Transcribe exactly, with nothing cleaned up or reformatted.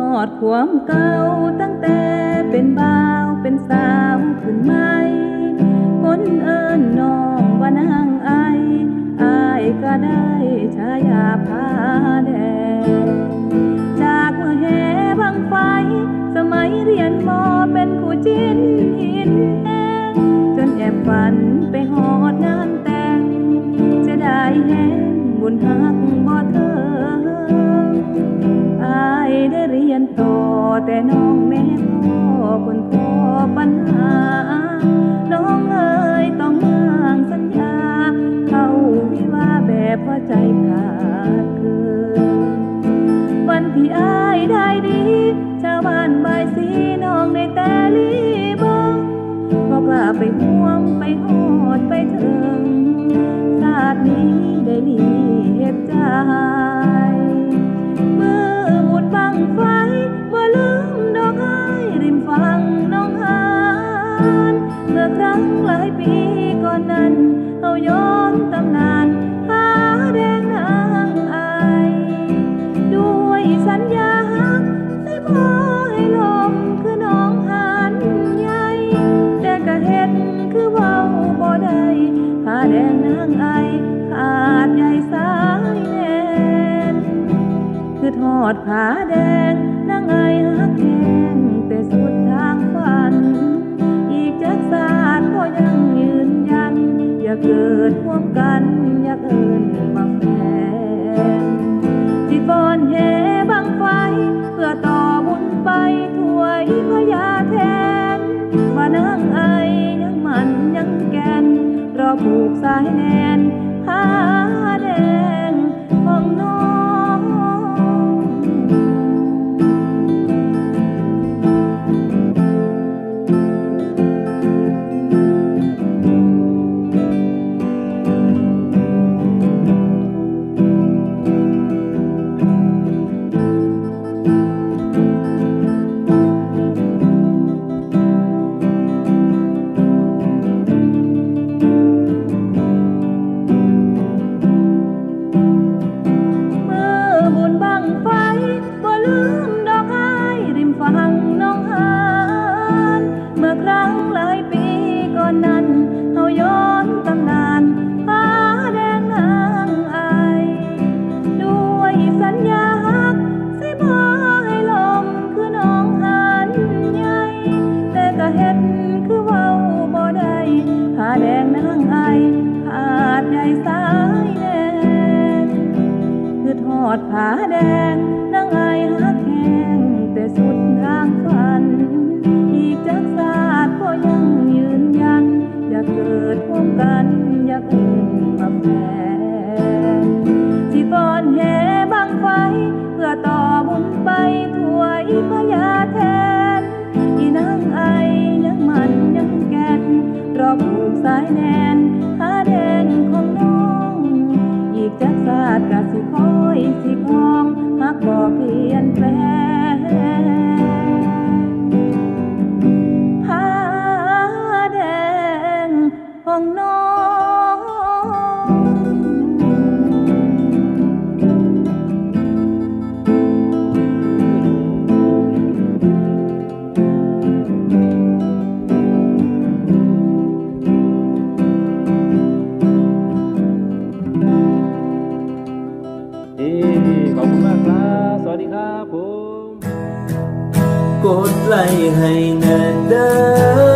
อดความเก่าตั้งแต่เป็นบ่าวเป็นสาวขึ้นใหม่คนเอิ้นน้องว่านางไออายก็ได้ฉายาผาแดงจากเมื่อแห่บังไฟสมัยเรียนมอเป็นคู่จิ้นหินแห้งจนแอบฝันไปหอดงานแต่งจะได้แห้งบุญหักบ่เธออายได้เรียนต่อแต่น้องแม่พ่อคนพ่อปัญหาน้องเอ๋ยต้องวางสัญญาเข้าวิวาแบบหัวใจขาดเกินวันที่อายได้ดีชาวบ้านบายสีน้องได้แต่ลีบังบอกลาไปห่วงไปหอดไปถึงชาตินี้ได้ลีเฮ็ดใจมือบุญบังไฟบ่ลืมดอกไม้ริมฝั่งน้องหานเมื่อครั้งหลายปีก่อนนั้นเอาย้อนตำนานผาแดงนางไอด้วยสัญญาหักสิบ่ให้ลมคือน้องหานใหญ่แต่ก็เฮ็ดคือเว้าบ่ได้ผาแดงนางไอขาดใหญ่สายแน่นคือทอดผาแดงนางไอหักแห้งแต่สุดทางฝันอีกจักศาสตร์ก็ยังยืนยันอย่าเกิดร่วมกันอย่าเอิ้นมาแฟนสิฟ้อนแห่บังไฟเพื่อต่อบุญไปถวายพญาแทนมานางไอยังมันยังแก่นรอผูกสายแน่นผาแดงของน้องผาแดงนางไอหักแห้งแต่สุดทางฝันอีกจักศาสตร์ก็ยังยืนยันอย่าเกิดร่วมกันอย่าเอิ้นมาแฟนสิฟ้อนแห่บังไฟเพื่อต่อบุญไปถวายพญาแทนอีนางไอยังมันยังแก่นรอผูกสายแน่นผาแดงของน้องอีกจักศาสตร์ก็สิคอยสิคองหักบ่เปลี่ยนแปลงผาแดงของน้องสวัสดีครับผมกดไลค์ให้แน่เด้อ